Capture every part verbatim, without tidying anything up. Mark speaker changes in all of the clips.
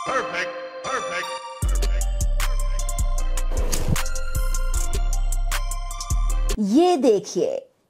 Speaker 1: Perfect, perfect.
Speaker 2: ये देखिए,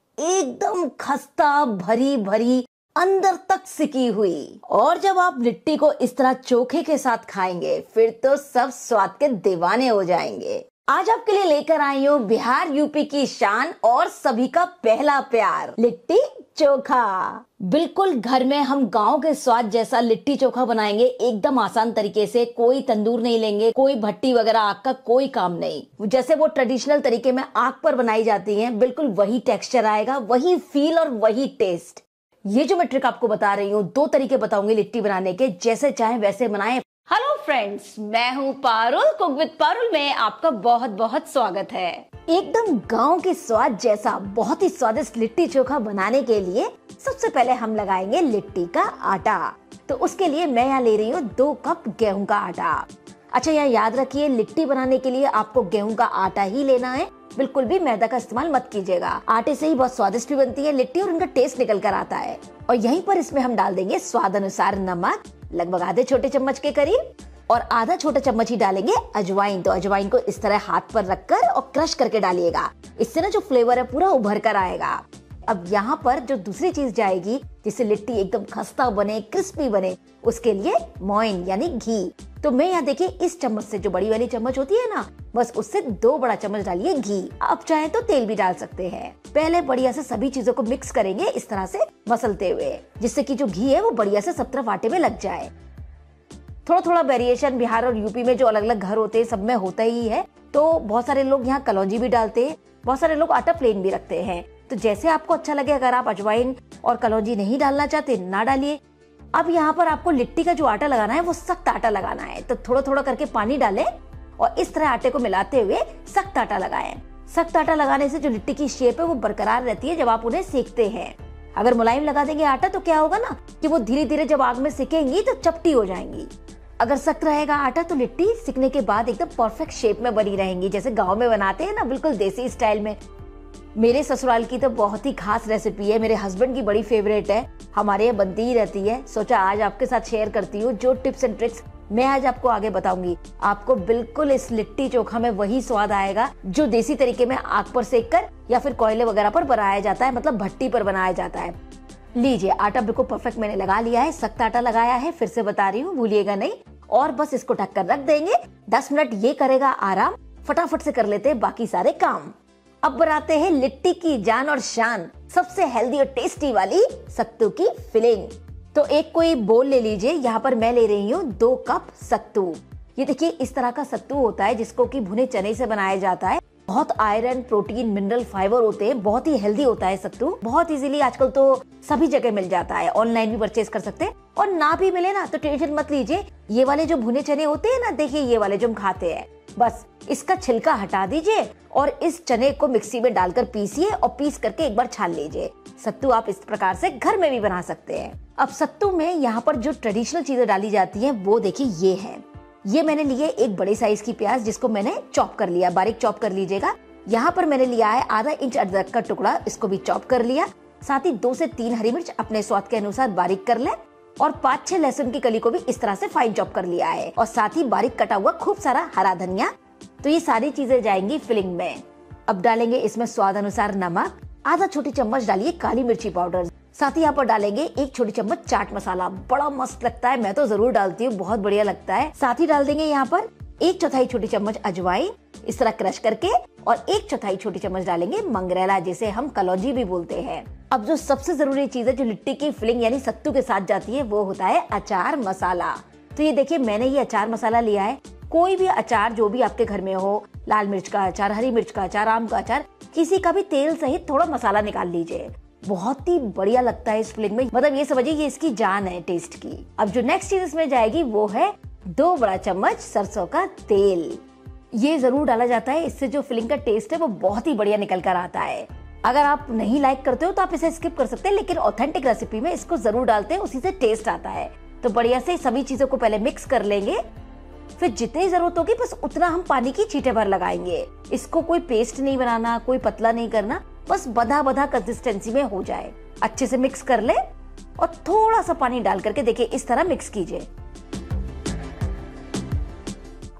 Speaker 2: एकदम खस्ता भरी भरी अंदर तक सिकी हुई। और जब आप लिट्टी को इस तरह चोखे के साथ खाएंगे फिर तो सब स्वाद के दीवाने हो जाएंगे। आज आपके लिए लेकर आई हूँ बिहार यूपी की शान और सभी का पहला प्यार, लिट्टी चोखा। बिल्कुल घर में हम गांव के स्वाद जैसा लिट्टी चोखा बनाएंगे, एकदम आसान तरीके से। कोई तंदूर नहीं लेंगे, कोई भट्टी वगैरह आग का कोई काम नहीं। जैसे वो ट्रेडिशनल तरीके में आग पर बनाई जाती हैं, बिल्कुल वही टेक्सचर आएगा, वही फील और वही टेस्ट। ये जो मैं ट्रिक आपको बता रही हूँ, दो तरीके बताऊंगी लिट्टी बनाने के, जैसे चाहे वैसे बनाएं। हेलो फ्रेंड्स, मैं हूँ पारुल, कुक विद पारुल में आपका बहुत बहुत स्वागत है। एकदम गांव के स्वाद जैसा बहुत ही स्वादिष्ट लिट्टी चोखा बनाने के लिए सबसे पहले हम लगाएंगे लिट्टी का आटा। तो उसके लिए मैं यहाँ ले रही हूँ दो कप गेहूं का आटा। अच्छा, यहाँ याद रखिए, लिट्टी बनाने के लिए आपको गेहूं का आटा ही लेना है, बिल्कुल भी मैदा का इस्तेमाल मत कीजिएगा। आटे से ही बहुत स्वादिष्ट भी बनती है लिट्टी और उनका टेस्ट निकल कर आता है। और यहीं पर इसमें हम डाल देंगे स्वाद अनुसार नमक, लगभग आधे छोटे चम्मच के करीब, और आधा छोटा चम्मच ही डालेंगे अजवाइन। तो अजवाइन को इस तरह हाथ पर रखकर और क्रश करके डालिएगा, इससे ना जो फ्लेवर है पूरा उभर कर आएगा। अब यहाँ पर जो दूसरी चीज जाएगी जिससे लिट्टी एकदम खस्ता बने, क्रिस्पी बने, उसके लिए मोइन यानी घी। तो मैं यहाँ देखिए इस चम्मच से, जो बड़ी वाली चम्मच होती है ना, बस उससे दो बड़ा चम्मच डालिए घी। आप चाहे तो तेल भी डाल सकते हैं। पहले बढ़िया से सभी चीजों को मिक्स करेंगे इस तरह से मसलते हुए, जिससे कि जो घी है वो बढ़िया से सब तरफ आटे में लग जाए। थोड़ा थोड़ा वेरिएशन बिहार और यूपी में जो अलग अलग घर होते हैं सब में होता ही है। तो बहुत सारे लोग यहाँ कलौंजी भी डालते हैं, बहुत सारे लोग आटा प्लेन भी रखते हैं। तो जैसे आपको अच्छा लगे, अगर आप अजवाइन और कलौंजी नहीं डालना चाहते ना डालिए। अब यहाँ पर आपको लिट्टी का जो आटा लगाना है वो सख्त आटा लगाना है। तो थोड़ा थोड़ा करके पानी डालें और इस तरह आटे को मिलाते हुए सख्त आटा लगाएं। सख्त आटा लगाने से जो लिट्टी की शेप है वो बरकरार रहती है जब आप उन्हें सेकते हैं। अगर मुलायम लगा देंगे आटा तो क्या होगा ना कि वो धीरे धीरे जब आग में सिकेंगी तो चपटी हो जाएंगी। अगर सख्त रहेगा आटा तो लिट्टी सिकने के बाद एकदम परफेक्ट शेप में बनी रहेंगी, जैसे गांव में बनाते हैं ना, बिल्कुल देसी स्टाइल में। मेरे ससुराल की तो बहुत ही खास रेसिपी है, मेरे हस्बैंड की बड़ी फेवरेट है, हमारे यहाँ बनती ही रहती है। सोचा आज आपके साथ शेयर करती हूँ जो टिप्स एंड ट्रिक्स मैं आज आपको आगे बताऊंगी। आपको बिल्कुल इस लिट्टी चोखा में वही स्वाद आएगा जो देसी तरीके में आग पर सेक कर या फिर कोयले वगैरह पर बनाया जाता है, मतलब भट्टी पर बनाया जाता है। लीजिए, आटा बिल्कुल परफेक्ट मैंने लगा लिया है, सख्त आटा लगाया है, फिर से बता रही हूँ, भूलिएगा नहीं। और बस इसको ढककर रख देंगे दस मिनट, ये करेगा आराम। फटाफट से कर लेते हैं बाकी सारे काम। अब बनाते हैं लिट्टी की जान और शान, सबसे हेल्दी और टेस्टी वाली सत्तू की फिलिंग। तो एक कोई बोल ले लीजिए, यहाँ पर मैं ले रही हूँ दो कप सत्तू। ये देखिए इस तरह का सत्तू होता है जिसको कि भुने चने से बनाया जाता है। बहुत आयरन, प्रोटीन, मिनरल, फाइबर होते हैं, बहुत ही हेल्दी होता है सत्तू। बहुत इजीली आजकल तो सभी जगह मिल जाता है, ऑनलाइन भी परचेज कर सकते हैं। और ना भी मिले ना तो टेंशन मत लीजिए, ये वाले जो भुने चने होते हैं ना, देखिए ये वाले जो हम खाते हैं, बस इसका छिलका हटा दीजिए और इस चने को मिक्सी में डालकर पीसिए और पीस करके एक बार छान लीजिए। सत्तू आप इस प्रकार से घर में भी बना सकते हैं। अब सत्तू में यहाँ पर जो ट्रेडिशनल चीजें डाली जाती हैं वो देखिए ये है। ये मैंने लिए एक बड़े साइज की प्याज, जिसको मैंने चॉप कर लिया, बारीक चॉप कर लीजिएगा। यहाँ पर मैंने लिया है आधा इंच अदरक का टुकड़ा, इसको भी चॉप कर लिया। साथ ही दो से तीन हरी मिर्च अपने स्वाद के अनुसार बारीक कर लें और पाँच छह लहसुन की कली को भी इस तरह से फाइन चॉप कर लिया है, और साथ ही बारीक कटा हुआ खूब सारा हरा धनिया। तो ये सारी चीजें जाएंगी फिलिंग में। अब डालेंगे इसमें स्वाद अनुसार नमक, आधा छोटी चम्मच डालिए काली मिर्ची पाउडर, साथ ही यहाँ पर डालेंगे एक छोटी चम्मच चाट मसाला, बड़ा मस्त लगता है, मैं तो जरूर डालती हूँ, बहुत बढ़िया लगता है। साथ ही डाल देंगे यहाँ पर एक चौथाई छोटी चम्मच अजवाइन, इस तरह क्रश करके, और एक चौथाई छोटी चम्मच डालेंगे मंगरेला, जिसे हम कलौंजी भी बोलते हैं। अब जो सबसे जरूरी चीज है जो लिट्टी की फिलिंग यानी सत्तू के साथ जाती है वो होता है अचार मसाला। तो ये देखिए मैंने ये अचार मसाला लिया है। कोई भी अचार जो भी आपके घर में हो, लाल मिर्च का अचार, हरी मिर्च का अचार, आम का अचार, किसी का भी तेल सहित थोड़ा मसाला निकाल लीजिए, बहुत ही बढ़िया लगता है इस फिलिंग में। मतलब ये समझिए ये इसकी जान है टेस्ट की। अब जो नेक्स्ट चीज इसमें जाएगी वो है दो बड़ा चम्मच सरसों का तेल। ये जरूर डाला जाता है, इससे जो फिलिंग का टेस्ट है वो बहुत ही बढ़िया निकल कर आता है। अगर आप नहीं लाइक करते हो तो आप इसे स्किप कर सकते हैं, लेकिन ऑथेंटिक रेसिपी में इसको जरूर डालते हैं, उसी से टेस्ट आता है। तो बढ़िया से सभी चीजों को पहले मिक्स कर लेंगे, फिर जितनी जरूरत होगी बस उतना हम पानी की छींटे भर लगाएंगे। इसको कोई पेस्ट नहीं बनाना, कोई पतला नहीं करना, बस बधा बधा कंसिस्टेंसी में हो जाए। अच्छे से मिक्स कर ले और थोड़ा सा पानी डाल करके देखिए इस तरह मिक्स कीजिए।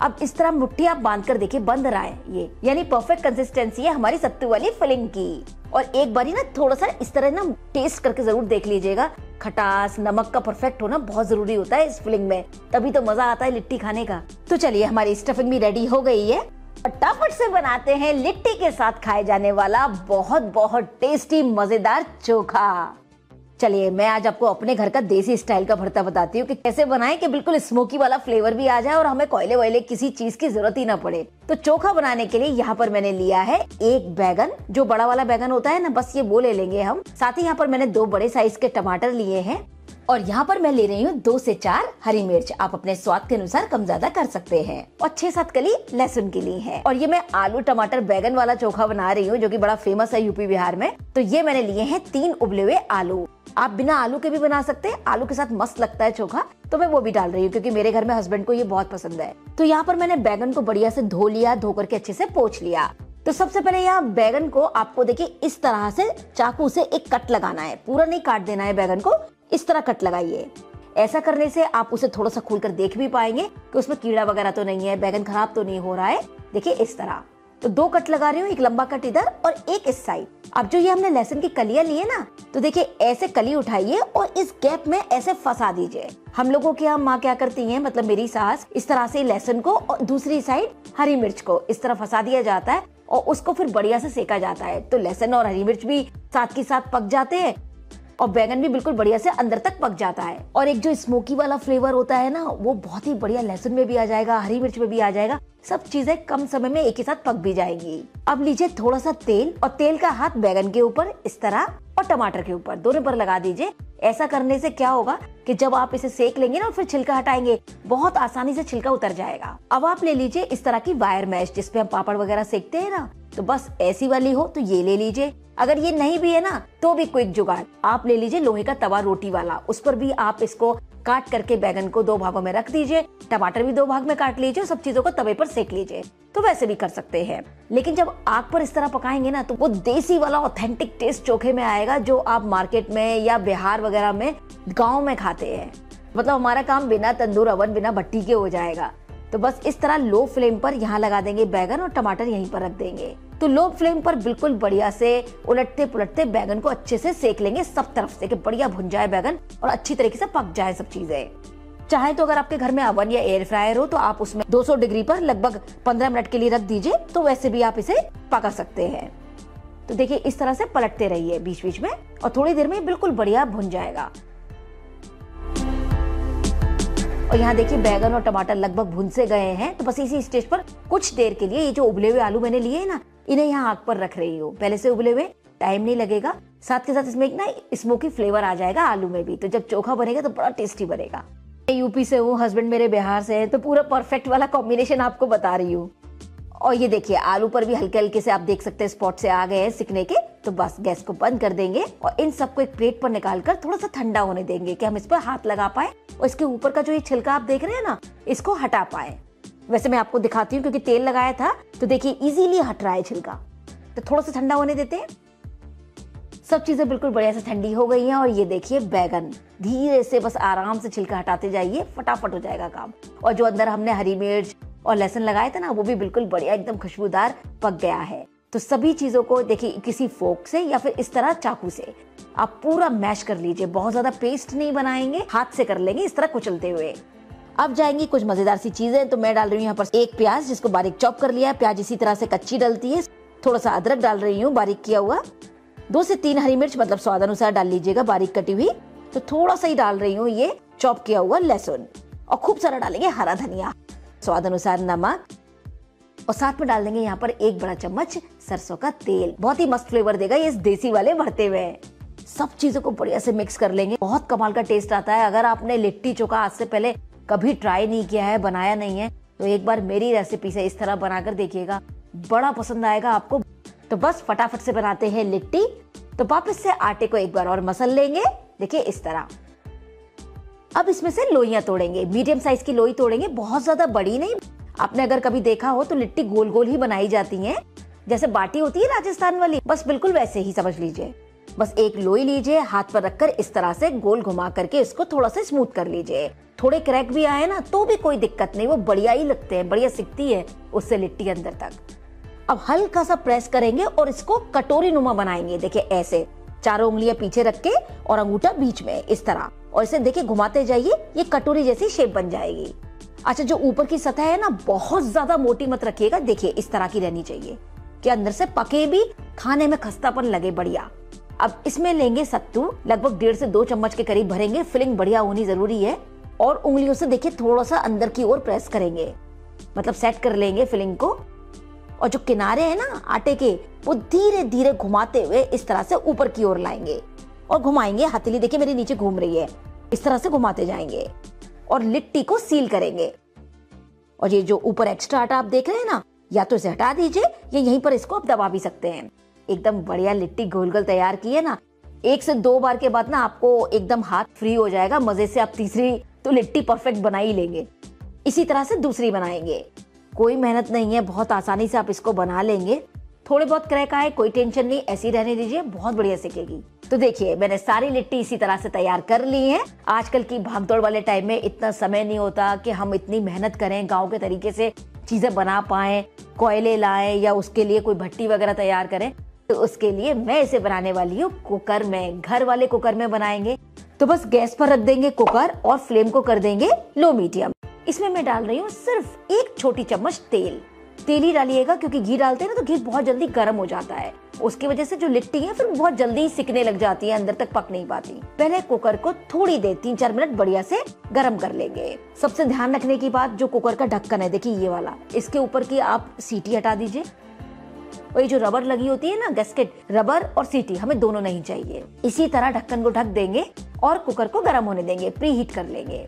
Speaker 2: अब इस तरह मुट्ठी आप बांध कर देखिए, बंद रहा है ये, यानी परफेक्ट कंसिस्टेंसी है हमारी सत्तू वाली फिलिंग की। और एक बारी ना थोड़ा सा इस तरह ना टेस्ट करके जरूर देख लीजिएगा, खटास नमक का परफेक्ट होना बहुत जरूरी होता है इस फिलिंग में, तभी तो मजा आता है लिट्टी खाने का। तो चलिए हमारी स्टफिंग भी रेडी हो गई है, फटाफट से बनाते हैं लिट्टी के साथ खाए जाने वाला बहुत बहुत टेस्टी मजेदार चोखा। चलिए मैं आज आपको अपने घर का देसी स्टाइल का भरता बताती हूँ कि कैसे बनाएं कि बिल्कुल स्मोकी वाला फ्लेवर भी आ जाए और हमें कोयले वोयले किसी चीज की जरूरत ही ना पड़े। तो चोखा बनाने के लिए यहाँ पर मैंने लिया है एक बैगन, जो बड़ा वाला बैगन होता है ना, बस ये वो ले लेंगे हम। साथ ही यहाँ पर मैंने दो बड़े साइज के टमाटर लिए हैं और यहाँ पर मैं ले रही हूँ दो से चार हरी मिर्च, आप अपने स्वाद के अनुसार कम ज्यादा कर सकते हैं, और छह सात कली लहसुन की ली है। और ये मैं आलू टमाटर बैगन वाला चोखा बना रही हूँ जो कि बड़ा फेमस है यूपी बिहार में। तो ये मैंने लिए हैं तीन उबले हुए आलू, आप बिना आलू के भी बना सकते हैं, आलू के साथ मस्त लगता है चोखा, तो मैं वो भी डाल रही हूँ क्योंकि मेरे घर में हस्बैंड को ये बहुत पसंद है। तो यहाँ पर मैंने बैगन को बढ़िया से धो लिया, धो करके अच्छे से पोंछ लिया। तो सबसे पहले यहाँ बैगन को आपको देखिए इस तरह से चाकू से एक कट लगाना है, पूरा नहीं काट देना है बैगन को, इस तरह कट लगाइए। ऐसा करने से आप उसे थोड़ा सा खोलकर देख भी पाएंगे कि उसमें कीड़ा वगैरह तो नहीं है, बैगन खराब तो नहीं हो रहा है। देखिए इस तरह, तो दो कट लगा रही हूँ, एक लंबा कट इधर और एक इस साइड। अब जो ये हमने लहसुन की कलियां ली है ना, तो देखिए ऐसे कली उठाइए और इस गैप में ऐसे फंसा दीजिए। हम लोगों की यहाँ माँ क्या करती हैं, मतलब मेरी सास, इस तरह से लहसुन को और दूसरी साइड हरी मिर्च को इस तरह फंसा दिया जाता है और उसको फिर बढ़िया से सेका जाता है, तो लहसुन और हरी मिर्च भी साथ के साथ पक जाते हैं और बैगन भी बिल्कुल बढ़िया से अंदर तक पक जाता है। और एक जो स्मोकी वाला फ्लेवर होता है ना, वो बहुत ही बढ़िया लहसुन में भी आ जाएगा, हरी मिर्च में भी आ जाएगा, सब चीजें कम समय में एक ही साथ पक भी जाएंगी। अब लीजिए थोड़ा सा तेल और तेल का हाथ बैगन के ऊपर इस तरह और टमाटर के ऊपर दोनों पर लगा दीजिए। ऐसा करने से क्या होगा कि जब आप इसे सेक लेंगे ना और फिर छिलका हटाएंगे, बहुत आसानी से छिलका उतर जाएगा। अब आप ले लीजिए इस तरह की वायर मैश, जिसपे हम पापड़ वगैरह सेकते हैं ना, तो बस ऐसी वाली हो तो ये ले लीजिए। अगर ये नहीं भी है ना तो भी क्विक जुगाड़, आप ले लीजिए लोहे का तवा रोटी वाला, उस पर भी आप इसको काट करके बैगन को दो भागों में रख दीजिए, टमाटर भी दो भाग में काट लीजिए, सब चीजों को तवे पर सेक लीजिए। तो वैसे भी कर सकते हैं, लेकिन जब आग पर इस तरह पकाएंगे ना तो वो देसी वाला ऑथेंटिक टेस्ट चोखे में आएगा जो आप मार्केट में या बिहार वगैरह में गाँव में खाते हैं। मतलब हमारा काम बिना तंदूर ओवन बिना भट्टी के हो जाएगा। तो बस इस तरह लो फ्लेम पर यहाँ लगा देंगे बैगन और टमाटर यहीं पर रख देंगे। तो लो फ्लेम पर बिल्कुल बढ़िया से उलटते पुलटते बैगन को अच्छे से सेक लेंगे सब तरफ से, कि बढ़िया भुन जाए बैगन और अच्छी तरीके से पक जाए सब चीजें। चाहे तो अगर आपके घर में ओवन या एयर फ्रायर हो तो आप उसमें दो सौ डिग्री पर लगभग पंद्रह मिनट के लिए रख दीजिए, तो वैसे भी आप इसे पका सकते हैं। तो देखिए इस तरह से पलटते रहिए बीच बीच में और थोड़ी देर में बिल्कुल बढ़िया भुन जाएगा। और यहाँ देखिए बैगन और टमाटर लगभग भुन से गए हैं, तो बस इसी स्टेज पर कुछ देर के लिए ये जो उबले हुए आलू मैंने लिए हैं ना, इन्हें यहाँ आग पर रख रही हूँ। पहले से उबले हुए, टाइम नहीं लगेगा, साथ के साथ इसमें एक ना स्मोकी फ्लेवर आ जाएगा आलू में भी, तो जब चोखा बनेगा तो बड़ा टेस्टी बनेगा। मैं यूपी से हूँ, हस्बैंड मेरे बिहार से है, तो पूरा परफेक्ट वाला कॉम्बिनेशन आपको बता रही हूँ। और ये देखिए आलू पर भी हल्के हल्के से आप देख सकते हैं स्पॉट से आ गए हैं सिकने के। तो बस गैस को बंद कर देंगे और इन सबको एक प्लेट पर निकालकर थोड़ा सा ठंडा होने देंगे कि हम इस पर हाथ लगा पाए और इसके ऊपर का जो ये छिलका आप देख रहे हैं ना, इसको हटा पाए। वैसे मैं आपको दिखाती हूँ क्योंकि तेल लगाया था, तो देखिए इजीली हट रहा है छिलका। तो थोड़ा सा ठंडा होने देते हैं। सब चीजें बिल्कुल बढ़िया से ठंडी हो गई हैं और ये देखिए बैगन धीरे से बस आराम से छिलका हटाते जाइए, फटाफट हो जाएगा काम। और जो अंदर हमने हरी मिर्च और लहसुन लगाए थे ना, वो भी बिल्कुल बढ़िया एकदम खुशबूदार पक गया है। तो सभी चीजों को देखिए किसी फोक से या फिर इस तरह चाकू से आप पूरा मैश कर लीजिए। बहुत ज्यादा पेस्ट नहीं बनाएंगे, हाथ से कर लेंगे इस तरह कुचलते हुए। अब जाएंगी कुछ मजेदार सी चीजें। तो मैं डाल रही हूँ यहाँ पर एक प्याज जिसको बारीक चॉप कर लिया है। प्याज इसी तरह से कच्ची डलती है। थोड़ा सा अदरक डाल रही हूँ बारीक किया हुआ। दो से तीन हरी मिर्च मतलब स्वाद अनुसार डाल लीजिएगा बारीक कटी हुई। तो थोड़ा सा ही डाल रही हूँ ये चॉप किया हुआ लहसुन और खूब सारा डालेंगे हरा धनिया, स्वाद अनुसार नमक और साथ में डाल देंगे यहाँ पर एक बड़ा चम्मच सरसों का तेल। बहुत ही मस्त फ्लेवर देगा ये इस देसी वाले भरते हुए। सब चीजों को बढ़िया से मिक्स कर लेंगे, बहुत कमाल का टेस्ट आता है। अगर आपने लिट्टी चोखा आज से पहले कभी ट्राई नहीं किया है, बनाया नहीं है, तो एक बार मेरी रेसिपी से इस तरह बनाकर देखिएगा, बड़ा पसंद आएगा आपको। तो बस फटाफट से बनाते हैं लिट्टी। तो वापस से आटे को एक बार और मसल लेंगे, देखिए इस तरह। अब इसमें से लोइयां तोड़ेंगे, मीडियम साइज की लोई तोड़ेंगे, बहुत ज्यादा बड़ी नहीं। आपने अगर कभी देखा हो तो लिट्टी गोल गोल ही बनाई जाती है, जैसे बाटी होती है राजस्थान वाली, बस बिल्कुल वैसे ही समझ लीजिए। बस एक लोई लीजिए, हाथ पर रखकर इस तरह से गोल घुमा करके इसको थोड़ा सा स्मूथ कर लीजिए। थोड़े क्रैक भी आए ना तो भी कोई दिक्कत नहीं, वो बढ़िया ही लगते हैं, बढ़िया सिकती है उससे लिट्टी अंदर तक। अब हल्का सा प्रेस करेंगे और इसको कटोरी नुमा बनाएंगे। देखिए ऐसे चारों उंगलियां पीछे रख के और अंगूठा बीच में इस तरह, और इसे देखिए घुमाते जाइए, ये कटोरी जैसी शेप बन जाएगी। अच्छा, जो ऊपर की सतह है ना बहुत ज्यादा मोटी मत रखिएगा, देखिए इस तरह की रहनी चाहिए कि अंदर से पके भी, खाने में खस्तापन लगे बढ़िया। अब इसमें लेंगे सत्तू, लगभग डेढ़ से दो चम्मच के करीब भरेंगे, फिलिंग बढ़िया होनी जरूरी है। और उंगलियों से देखिए थोड़ा सा अंदर की ओर प्रेस करेंगे, मतलब सेट कर लेंगे फिलिंग को। और जो किनारे हैं ना आटे के, वो धीरे धीरे घुमाते हुए इस तरह से ऊपर की ओर लाएंगे और घुमाएंगे। हथेली देखिए मेरी नीचे घूम रही है, इस तरह से घुमाते जाएंगे और लिट्टी को सील करेंगे। और ये जो ऊपर एक्स्ट्रा आटा आप देख रहे हैं ना, या तो इसे हटा दीजिए या यहीं पर इसको आप दबा भी सकते हैं। एकदम बढ़िया लिट्टी गोल गोल तैयार की है ना। एक से दो बार के बाद ना आपको एकदम हाथ फ्री हो जाएगा मजे से, आप तीसरी तो लिट्टी परफेक्ट बना ही लेंगे। इसी तरह से दूसरी बनाएंगे, कोई मेहनत नहीं है, बहुत आसानी से आप इसको बना लेंगे। थोड़े बहुत क्रैक आए कोई टेंशन नहीं, ऐसी रहने दीजिए, बहुत बढ़िया सिकेगी। तो देखिए मैंने सारी लिट्टी इसी तरह से तैयार कर ली है। आजकल की भागदौड़ वाले टाइम में इतना समय नहीं होता कि हम इतनी मेहनत करें, गाँव के तरीके से चीजें बना पाए, कोयले लाएं या उसके लिए कोई भट्टी वगैरह तैयार करें। तो उसके लिए मैं इसे बनाने वाली हूँ कुकर में, घर वाले कुकर में बनाएंगे। तो बस गैस पर रख देंगे कुकर और फ्लेम को कर देंगे लो मीडियम। इसमें मैं डाल रही हूँ सिर्फ एक छोटी चम्मच तेल। तेल ही डालिएगा क्योंकि घी डालते हैं ना तो घी बहुत जल्दी गर्म हो जाता है, उसकी वजह से जो लिट्टी है फिर बहुत जल्दी सिकने लग जाती है, अंदर तक पक नहीं पाती। पहले कुकर को थोड़ी देर तीन चार मिनट बढ़िया से गर्म कर लेंगे। सबसे ध्यान रखने की बात, जो कुकर का ढक्कन है देखिए ये वाला, इसके ऊपर की आप सीटी हटा दीजिए। और ये जो रबर लगी होती है ना गैस्केट, रबर और सीटी हमें दोनों नहीं चाहिए। इसी तरह ढक्कन को ढक देंगे और कुकर को गर्म होने देंगे, प्री हीट कर लेंगे।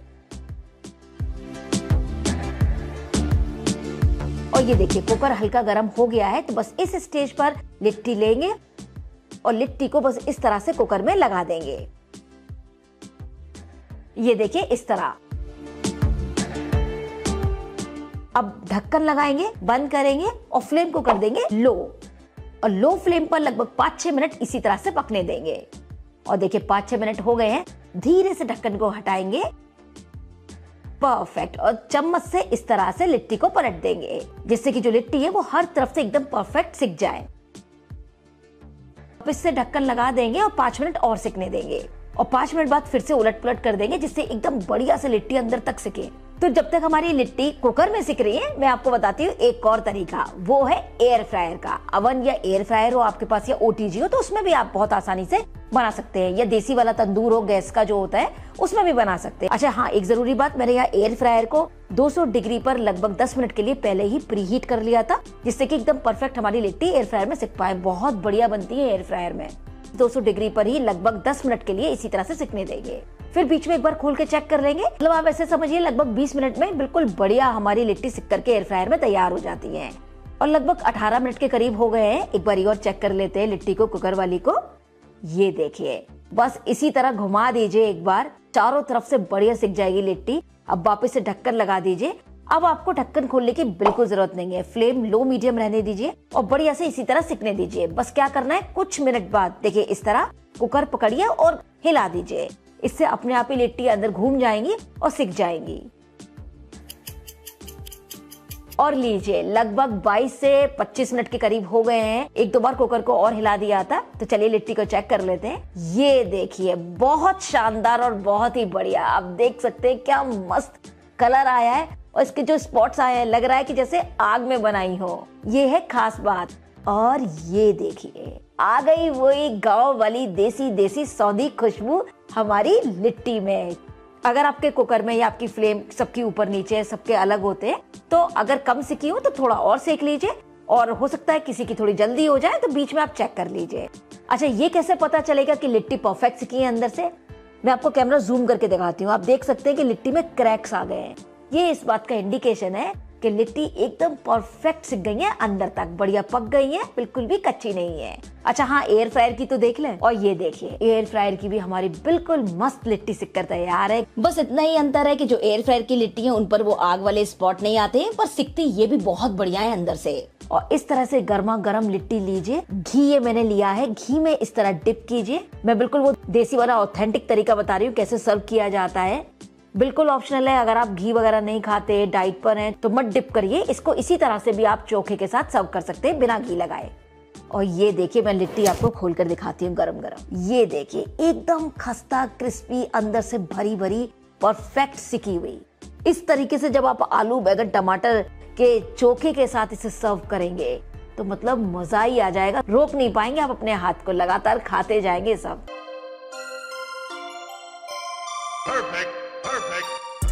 Speaker 2: और ये देखिए कुकर हल्का गर्म हो गया है, तो बस इस स्टेज पर लिट्टी लेंगे और लिट्टी को बस इस तरह से कुकर में लगा देंगे। ये देखिए इस तरह। अब ढक्कन लगाएंगे, बंद करेंगे और फ्लेम को कर देंगे लो। और लो फ्लेम पर लगभग पाँच छह मिनट इसी तरह से पकने देंगे। और देखिए पाँच छह मिनट हो गए हैं, धीरे से ढक्कन को हटाएंगे, परफेक्ट। और चम्मच से इस तरह से लिट्टी को पलट देंगे जिससे कि जो लिट्टी है वो हर तरफ से एकदम परफेक्ट सिक जाए। इससे ढक्कन लगा देंगे और पाँच मिनट और सिकने देंगे। और पाँच मिनट बाद फिर से उलट पुलट कर देंगे जिससे एकदम बढ़िया से लिट्टी अंदर तक सिके। तो जब तक हमारी लिट्टी कुकर में सिक रही है, मैं आपको बताती हूँ एक और तरीका, वो है एयर फ्रायर का। अवन या एयर फ्रायर हो आपके पास या ओटीजी हो तो उसमें भी आप बहुत आसानी से बना सकते हैं, या देसी वाला तंदूर हो गैस का जो होता है उसमें भी बना सकते हैं। अच्छा हाँ, एक जरूरी बात, मैंने यहाँ एयर फ्रायर को दो सौ डिग्री पर लगभग दस मिनट के लिए पहले ही प्री हीट कर लिया था, जिससे कि एकदम परफेक्ट हमारी लिट्टी एयर फ्रायर में सिक पाए। बहुत बढ़िया बनती है एयर फ्रायर में। दो सौ डिग्री पर ही लगभग दस मिनट के लिए इसी तरह से सिकने देंगे। फिर बीच में एक बार खोल के चेक कर लेंगे। मतलब आप ऐसे समझिए लगभग बीस मिनट में बिल्कुल बढ़िया हमारी लिट्टी सिक करके एयर फ्रायर में तैयार हो जाती है। और लगभग अठारह मिनट के करीब हो गए हैं। एक बार और चेक कर लेते हैं लिट्टी को, कुकर वाली को। ये देखिए, बस इसी तरह घुमा दीजिए एक बार, चारों तरफ से बढ़िया सिक जाएगी लिट्टी। अब वापस से ढक्कन लगा दीजिए। अब आपको ढक्कन खोलने की बिल्कुल जरूरत नहीं है, फ्लेम लो मीडियम रहने दीजिए और बढ़िया से इसी तरह सिकने दीजिए। बस क्या करना है, कुछ मिनट बाद देखिए इस तरह कुकर पकड़िए और हिला दीजिए, इससे अपने आप ही लिट्टी अंदर घूम जाएंगी और सिक जाएंगी। और लीजिए लगभग बाईस से पच्चीस मिनट के करीब हो गए हैं। एक दो बार कुकर को और हिला दिया था, तो चलिए लिट्टी को चेक कर लेते हैं। ये देखिए बहुत शानदार और बहुत ही बढ़िया, आप देख सकते हैं क्या मस्त कलर आया है और इसके जो स्पॉट्स आए हैं लग रहा है कि जैसे आग में बनाई हो। ये है खास बात। और ये देखिए आ गई वही गांव वाली देसी देसी सौंधी खुशबू हमारी लिट्टी में। अगर आपके कुकर में या आपकी फ्लेम सबकी ऊपर नीचे सबके अलग होते हैं, तो अगर कम सिकी हो तो थोड़ा और सेक लीजिए, और हो सकता है किसी की थोड़ी जल्दी हो जाए तो बीच में आप चेक कर लीजिए। अच्छा, ये कैसे पता चलेगा कि लिट्टी परफेक्ट सिकी है अंदर से? मैं आपको कैमरा जूम करके दिखाती हूँ। आप देख सकते हैं कि लिट्टी में क्रैक्स आ गए हैं। ये इस बात का इंडिकेशन है कि लिट्टी एकदम परफेक्ट सिक गई है, अंदर तक बढ़िया पक गई है, बिल्कुल भी कच्ची नहीं है। अच्छा हाँ, एयर फ्रायर की तो देख लें। और ये देखिए एयर फ्रायर की भी हमारी बिल्कुल मस्त लिट्टी सिक कर तैयार है। बस इतना ही अंतर है कि जो एयर फ्रायर की लिट्टी है उन पर वो आग वाले स्पॉट नहीं आते हैं, पर सिकती ये भी बहुत बढ़िया है अंदर से। और इस तरह से गर्मा गर्म लिट्टी लीजिए। घी ये मैंने लिया है, घी में इस तरह डिप कीजिए। मैं बिल्कुल वो देसी वाला ऑथेंटिक तरीका बता रही हूँ कैसे सर्व किया जाता है। बिल्कुल ऑप्शनल है। अगर आप घी वगैरह नहीं खाते, डाइट पर हैं, तो मत डिप करिए इसको। इसी तरह से भी आप चोखे के साथ सर्व कर सकते हैं बिना घी लगाए। और ये देखिए, मैं लिट्टी आपको खोलकर दिखाती हूँ गरम गरम। ये देखिए, एकदम खस्ता क्रिस्पी, अंदर से भरी भरी, परफेक्ट सिकी हुई। इस तरीके से जब आप आलू बैगन टमाटर के चोखे के साथ इसे सर्व करेंगे तो मतलब मजा ही आ जाएगा। रोक नहीं पाएंगे आप अपने हाथ को, लगातार खाते जाएंगे सब।
Speaker 1: Perfect, perfect.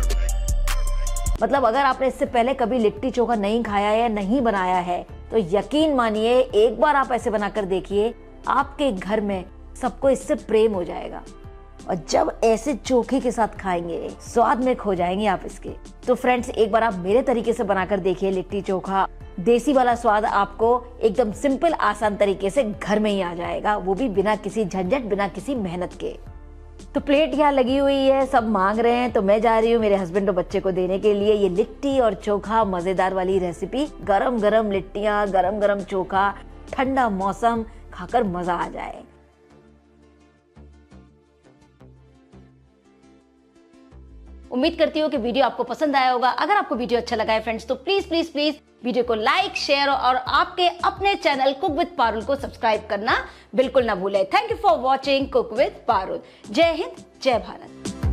Speaker 2: मतलब अगर आपने इससे पहले कभी लिट्टी चोखा नहीं खाया या नहीं बनाया है तो यकीन मानिए, एक बार आप ऐसे बनाकर देखिए, आपके घर में सबको इससे प्रेम हो जाएगा। और जब ऐसे चोखे के साथ खाएंगे, स्वाद में खो जाएंगे आप इसके। तो फ्रेंड्स, एक बार आप मेरे तरीके से बनाकर देखिए लिट्टी चोखा। देसी वाला स्वाद आपको एकदम सिंपल आसान तरीके से घर में ही आ जाएगा, वो भी बिना किसी झंझट, बिना किसी मेहनत के। तो प्लेट यहाँ लगी हुई है, सब मांग रहे हैं, तो मैं जा रही हूँ मेरे हस्बैंड और बच्चे को देने के लिए ये लिट्टी और चोखा, मजेदार वाली रेसिपी। गरम गरम लिट्टियाँ, गरम गरम चोखा, ठंडा मौसम, खाकर मजा आ जाए। उम्मीद करती हूँ कि वीडियो आपको पसंद आया होगा। अगर आपको वीडियो अच्छा लगा है फ्रेंड्स, तो प्लीज प्लीज प्लीज वीडियो को लाइक, शेयर और आपके अपने चैनल कुक विद पारुल को सब्सक्राइब करना बिल्कुल ना भूलें। Thank you for watching cook with Parul. जय हिंद, जय भारत।